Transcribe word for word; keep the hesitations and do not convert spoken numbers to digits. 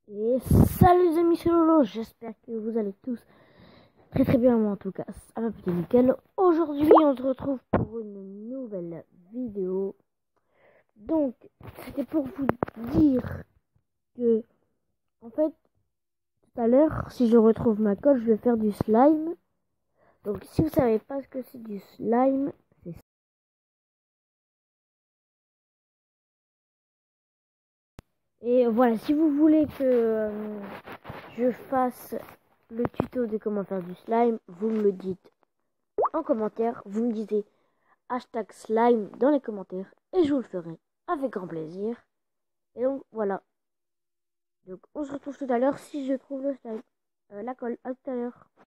Et salut les amis, c'est Lolo, j'espère que vous allez tous très très bien, moi en tout cas, ça va plutôt nickel. Aujourd'hui on se retrouve pour une nouvelle vidéo. Donc c'était pour vous dire que, en fait, tout à l'heure, si je retrouve ma colle, je vais faire du slime. Donc si vous savez pas ce que c'est du slime, c'est ça. Et voilà, si vous voulez que euh, je fasse le tuto de comment faire du slime, vous me le dites en commentaire, vous me disiez hashtag slime dans les commentaires et je vous le ferai avec grand plaisir. Et donc voilà, donc on se retrouve tout à l'heure si je trouve le slime, euh, la colle. À tout à l'heure.